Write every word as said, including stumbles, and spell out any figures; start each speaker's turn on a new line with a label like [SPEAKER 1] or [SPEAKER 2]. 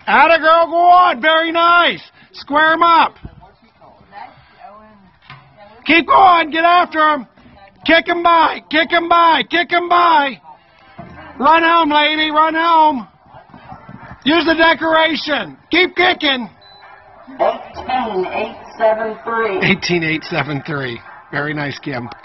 [SPEAKER 1] Atta girl, go on. Very nice. Square him up. Keep going. Get after him. Kick him by. Kick him by. Kick him by. Run home, lady. Run home. Use the decoration. Keep kicking.
[SPEAKER 2] eighteen eight seven three.
[SPEAKER 1] eighteen eight seven three. Very nice, Kim.